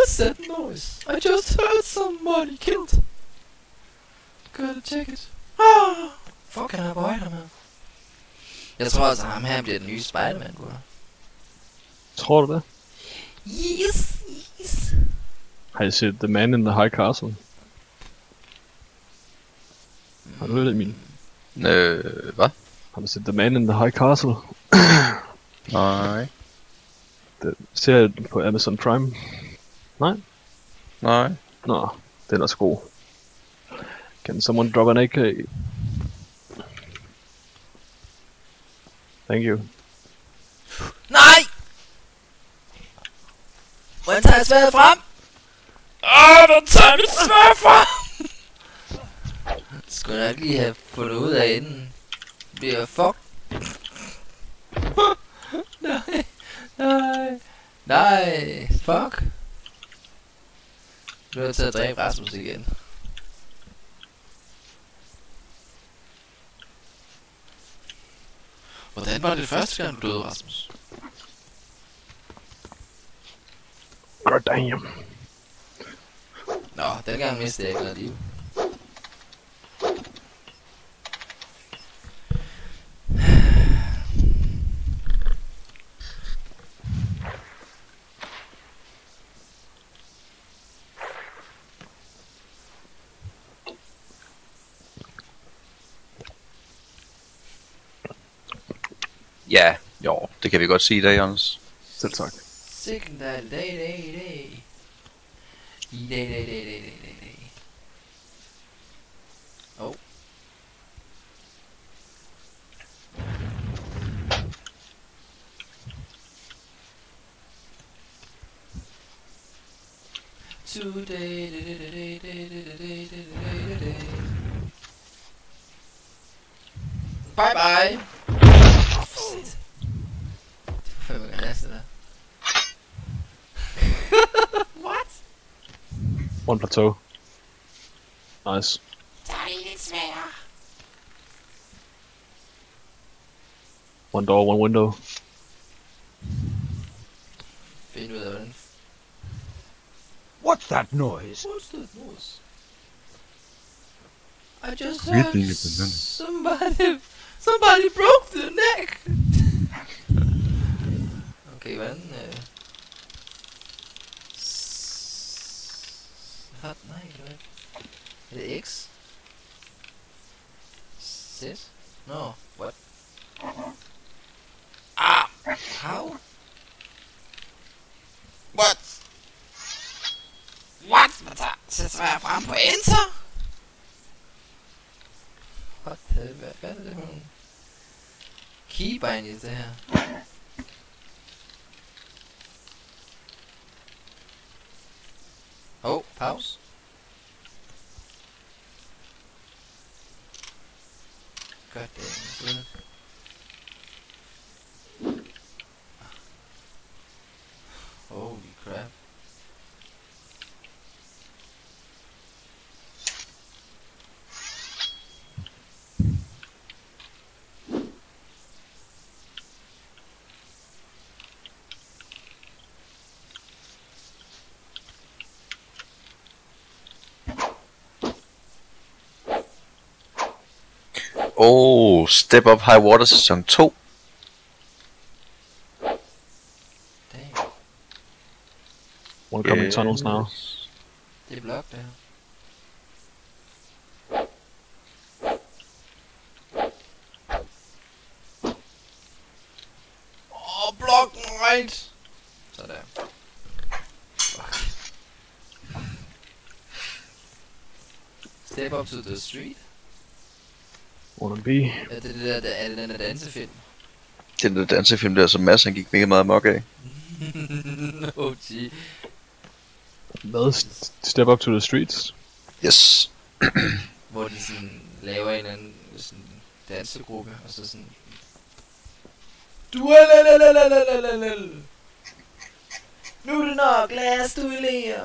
What's that noise? I just heard somebody killed. Gotta check it. Ah, fuck, han er på højde, mand. Jeg tror altså, ham her bliver den nye Spider-Man, gutter. Tror du det? Yes, yes. Har I set The Man in the High Castle? Har du det, Emil? Hvad? Har du set The Man in the High Castle? Nej. Det ser jeg på Amazon Prime. Nej? Nej. Nå, den er så god. Can someone drop an AK? Thank you. Nej! Må jeg tage sværet frem? Den tager mit sværd frem! Skulle nok lige have fundet ud af inden. Bliver fuck. Nej, fuck. Nu er jeg til at dræbe Rasmus igen. Hvordan var det første gang du døde, Rasmus? God damn. Nå, dengang mistede jeg ikke noget liv. Ja, jo, det kan vi godt sige i dag, Jens. Selv tak. Sikken dag. Oh. Bye bye. Shit. Det var fandme ganske der. What? One plateau. Nice. Der er lidt sværere. One door, one window. Find ud af hvordan. What's that noise? What's that noise? I just Really heard banana. somebody broke the neck. Okay, hvordan? Hot, nej, hvad? Er det X? Z? No, what? Ah! How? What? What? Så jeg frem på Enter? What the... Hvad er det for nogle keybinds det her? Oh, pause. God damn. Holy crap. Oh, Step Up High Water sæson 2. Damn. Wanna come in tunnels now? Det er blok det her. Block right! Sådan. Fuck. Step up to the street. Wanna be? Er det den der dansefilm? Den der dansefilm der, som Mads han gik mega meget mok af. No, gee. Hvad? Step up to the streets? Yes. Hvor de sådan laver en eller anden sådan dansegruppe, og så sådan... Duelelelelelelelelel. Nu er det nok, lad os duellere.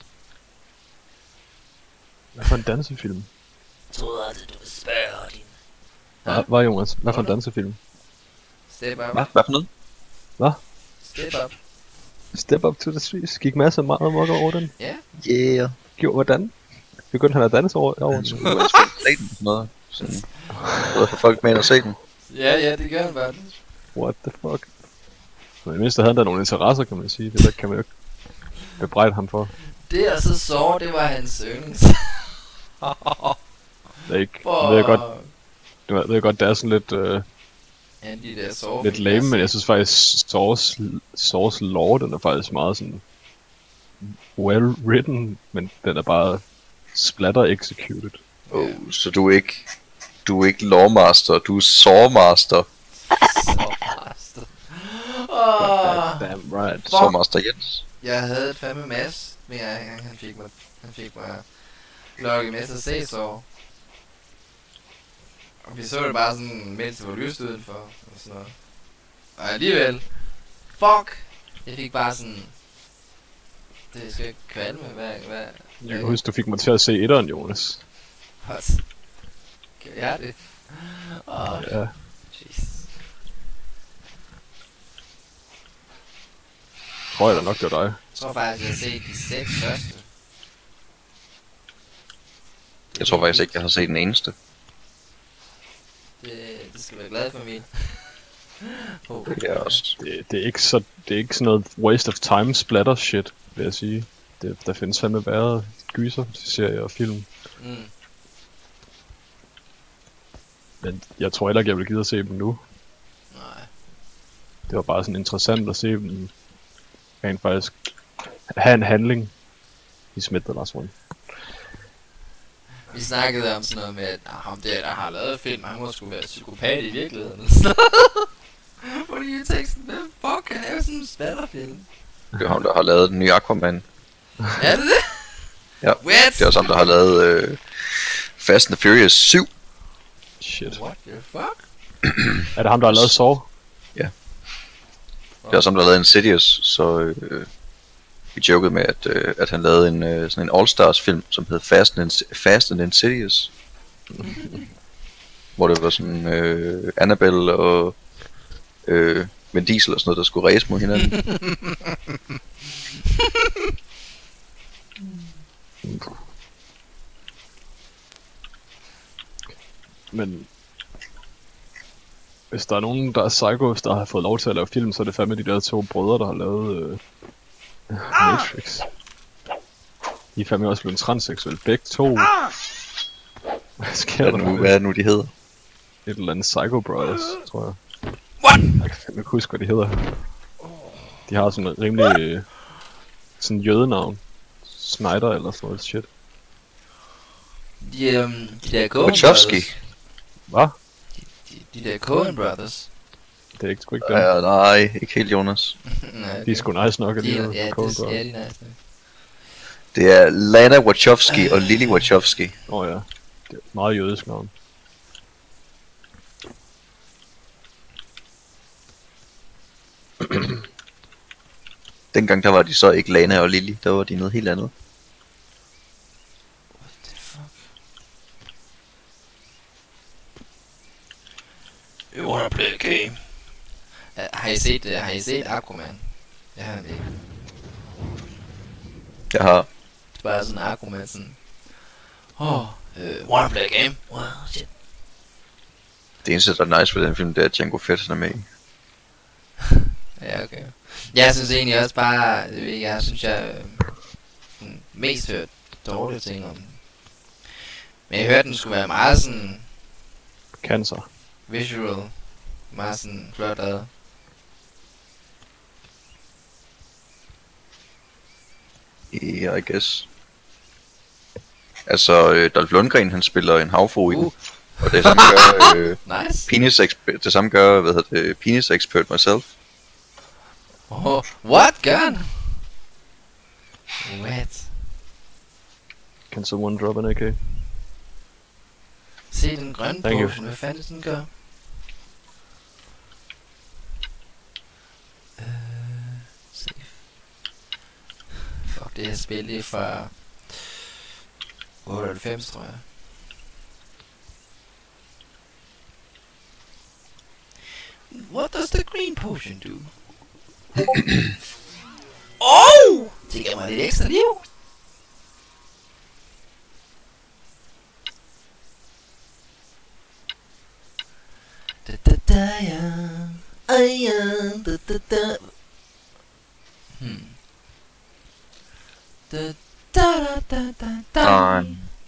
Hvad for en dansefilm? Troede aldrig, du ville spørge din... Hvad, Jonas? Hvad for en dansefilm? Step up. Hvad for noget? Hvad? Step up. Step up to the streets. Gik masser meget amok over den. Ja. Yeah. Gjorde hvordan? Begyndte han at danse over Han den? skulle have spillet staten og sådan noget. Sådan, både for folk med ind og se den. Ja, det gør han bare. What the fuck? Men i mindste havde han da nogle interesser, kan man sige. Det der kan man jo ikke bebrejde ham for. Det og så sove, det var hans yndlings. Det er ikke... Jeg ved godt, det er sådan lidt... Andy der sove. lidt lame, men jeg synes faktisk Source lore, den er faktisk meget sådan well written, men den er bare splatter executed. Oh, så du er ikke lawmaster, du er sawmaster. Sovemaster. Damn right. Sawmaster Jens. Jeg havde et fandme Mads, men han fik mig lokket med til at se så. Og vi så det bare sådan, mens det var lyst udenfor, og sådan noget. Og alligevel, fuck, jeg fik bare sådan, det skal ikke kvalme, hvad Jeg kan huske, du fik mig til at se etteren, Jonas. What? Kan jeg det? Ja. Jesus. Tror jeg da nok, det var dig. Jeg tror faktisk, jeg har set de 6 første. Jeg tror faktisk ikke, jeg har set den eneste. Det skal være glad for min. Det er også. Det er ikke sådan noget waste of time splatter shit, vil jeg sige. Der findes fandme værre gyser, serier og film. Mm. Men jeg tror heller ikke, jeg vil gide at se dem nu. Nej. Det var bare sådan interessant at se dem rent faktisk have en handling i Smith the Last One. Vi snakkede om sådan noget med, at ham der har lavet film, han må skulle være psykopat i virkeligheden. Fordi jeg tænkte sådan, hvem fuck kan lave sådan en splatterfilm? Det er ham, der har lavet den nye Aquaman. Er det det? Ja. What? Det er også ham, der har lavet Fast and the Furious 7. Shit. What the fuck? Er det ham, der har lavet Saw? Ja. Det er også ham, der har lavet Insidious, så vi jokede med, at han lavede sådan en All-Stars film, som hed Fast and Insidious. Hvor det var sådan Annabelle og Vin Diesel og sådan noget, der skulle race mod hinanden. Men hvis der er nogen, der er psychos, der har fået lov til at lave film, så er det fandme de der 2 brødre, der har lavet Matrix. De er fandme også blevet transseksuelle, begge 2. Hvad sker der nu? Hvad er det nu, de hedder? Et eller andet Psycho Brothers, tror jeg. What? Jeg kan fandme ikke huske, hvad de hedder. De har sådan en rimelig sådan jødenavn. Snyder eller sådan noget shit. De der Coen Wachowski. Brothers. Hvad? De der Coen Brothers. Det er ikke sgu ikke dem. Ja, nej, ikke helt Jonas. Nej, De er sgu nice nok, at de ja, er det Coen er Brothers. de nice. Det er Lana Wachowski og Lily Wachowski. Åh ja, det er meget jødisk navn. Dengang der var de så ikke Lana og Lily, der var de noget helt andet. What the fuck? You wanna play a game? Har I set Aquaman? Jeg har det ikke. Jeg har. Det er bare sådan Aquaman sådan. Wanna play a game? Wow, shit. Det eneste, der er nice ved den film, det er, at Django Fett er med i. Ja, okay. Jeg synes egentlig også bare, jeg synes mest hørt dårlige ting om den. Men jeg hørte den skulle være meget sådan Cancer. visual, meget sådan flot lavet. Yeah, I guess. Altså, Dolph Lundgren, han spiller en havfrue i den. Og det samme gør, Nice. det samme gør, Penis Expert Myself. What? Gør han? What? Can someone drop an AK? Se den grønne Thank you. potion, hvad fanden den gør? Safe. Fuck, det her spil lige fra 98, tror jeg. What does the green potion do? Det giver mig lidt ekstra liv. Da da da ja. Ej ja. Da da da. Da da da da da.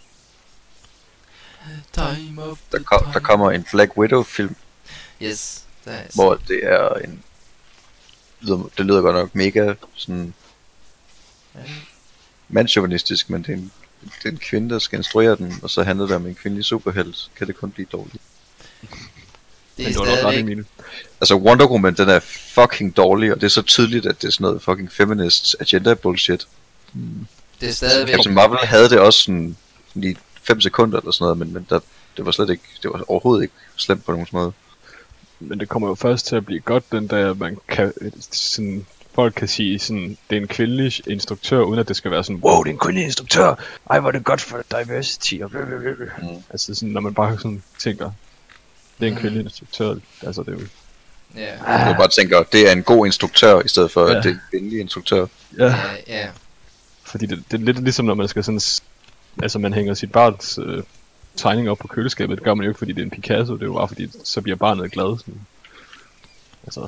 Time of the Der kommer en Black Widow film, Yes. hvor det er en... Det lyder godt nok mega sådan... mandsjuvenistisk, men det er en kvinde, der skal instruere den, og så handler det om en kvindelig superhelt. Kan det kun blive dårligt? Det Men er du har nok ret, stadigvæk... Emil. Altså Wonder Woman, den er fucking dårlig, og det er så tydeligt, at det er sådan noget fucking feminist agenda bullshit. Det er stadigvæk... Altså Marvel havde det også sådan i 5 sekunder eller sådan noget, men det var slet ikke, det var overhovedet ikke slemt på nogen måde. Men det kommer jo først til at blive godt, den der man kan sådan, folk kan sige sådan, det er en kvindelig instruktør, uden at det skal være sådan, wow, det er en kvindelig instruktør, ej, hvor er det godt for diversity, og altså sådan, når man bare sådan tænker, det er en kvindelig instruktør, altså det er jo... Ja. Jeg bare tænker, det er en god instruktør, i stedet for, at det er en kvindelig instruktør. Ja. Fordi det er lidt ligesom, når man skal sådan, altså man hænger sit barns tegning op på køleskabet, det gør man jo ikke, fordi det er en Picasso, det er jo bare fordi, så bliver barnet glad, sådan. Altså...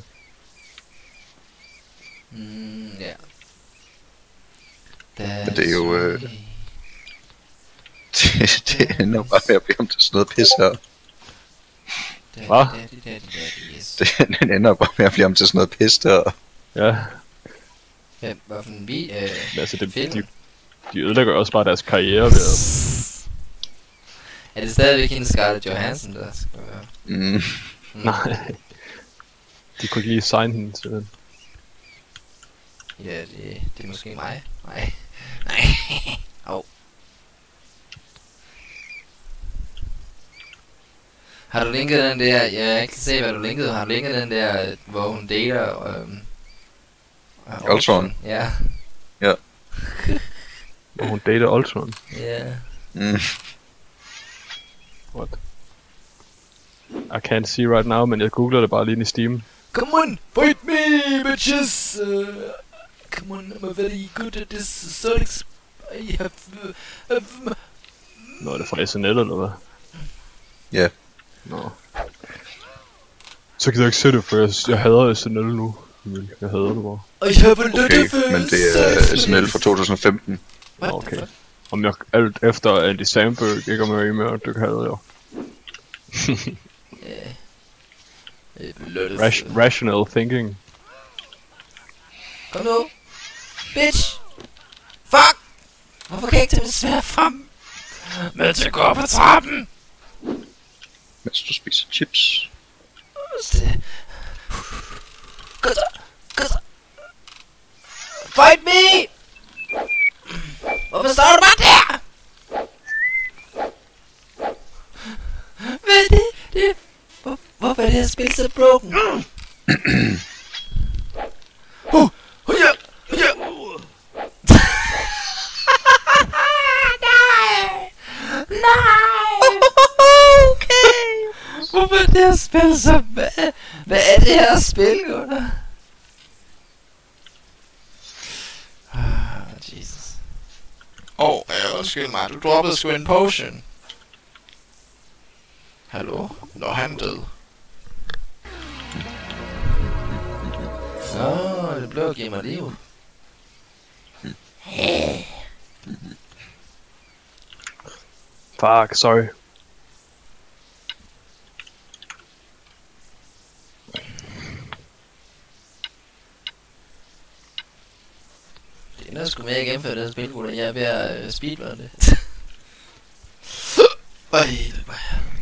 Ja. Men det er jo... det ender bare med at blive om til sådan noget pis her. Hvad? Den ender bare med at blive om til sådan noget pis der. Ja, Hvad for en vi? altså film? de ødelægger også bare deres karriere ved at... Er det stadigvæk hende Scarlett Johansson, der skal være? Nej. De kunne ikke lige signe hende til den. Ja, det er måske mig. Nej. Au. Har du linket den der, jeg kan ikke se hvad du linkede, har du linket den der, hvor hun dater Ultron? Ja. Ja. Hvor hun dater Ultron. Ja. What? I can't see right now, men jeg googler det bare lige i Steam. Come on, fight me, bitches! Come on, I'm very good at this, so I have... Nå, er det fra SNL eller hvad? Ja. Nå. Så kan jeg ikke se det, for jeg hader SNL nu. Jeg hader det bare. I have a lot Okay, of... men det er SNL fra 2015. What Okay. the fuck? Om jeg alt efter Andy Samberg ikke er med i mere, det hader jeg. Rational thinking. Kom nu. Bitch. Fuck. Hvorfor kan jeg ikke tage mit sværd frem? Mens jeg går på trappen. Mens du spiser chips. Gå så. Fight me. Hvorfor står du bare der? Hvad er det? Hvorfor er det her spil så broken? Nej! Okay! Hvorfor er det her spil så... Hvad er det her spil, Gunnar? Jesus. Undskyld mig, du droppede sgu en potion. Hallo? Nå, han død. Det blev at give mig liv. Fuck, sorry. Det ender sgu med at gennemføre det her spil, Gunnar. Jeg er ved at speedrun det. Ej, det er bare...